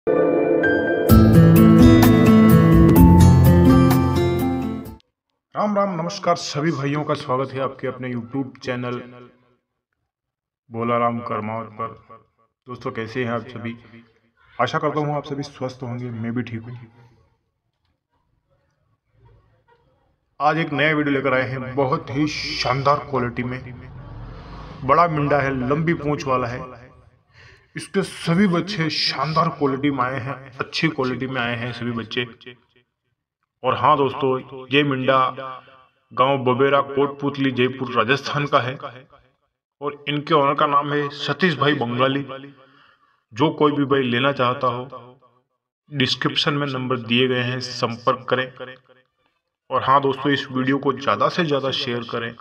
राम राम नमस्कार सभी भाइयों का स्वागत है आपके अपने YouTube चैनल बोलाराम करमावर पर। दोस्तों कैसे हैं आप सभी? आशा करता हूँ आप सभी स्वस्थ होंगे, मैं भी ठीक हूँ। आज एक नया वीडियो लेकर आए हैं, बहुत ही शानदार क्वालिटी में। बड़ा मिंडा है, लंबी पूंछ वाला है। इसके सभी बच्चे शानदार क्वालिटी में आए हैं, अच्छी क्वालिटी में आए हैं सभी बच्चे। और हाँ दोस्तों, ये मिंडा गांव बबेरा कोटपुतली जयपुर राजस्थान का है और इनके ओनर का नाम है सतीश भाई बंगाली। जो कोई भी भाई लेना चाहता हो, डिस्क्रिप्शन में नंबर दिए गए हैं, संपर्क करें। और हाँ दोस्तों, इस वीडियो को ज़्यादा से ज़्यादा शेयर करें,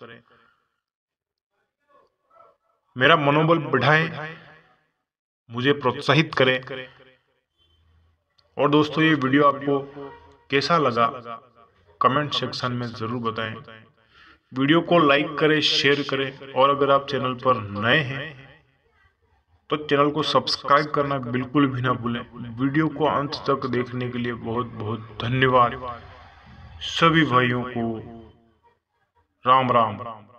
मेरा मनोबल बढ़ाएं, मुझे प्रोत्साहित करें। और दोस्तों, ये वीडियो आपको कैसा लगा कमेंट सेक्शन में ज़रूर बताएं। वीडियो को लाइक करें, शेयर करें, और अगर आप चैनल पर नए हैं तो चैनल को सब्सक्राइब करना बिल्कुल भी ना भूलें। वीडियो को अंत तक देखने के लिए बहुत बहुत धन्यवाद। सभी भाइयों को राम राम।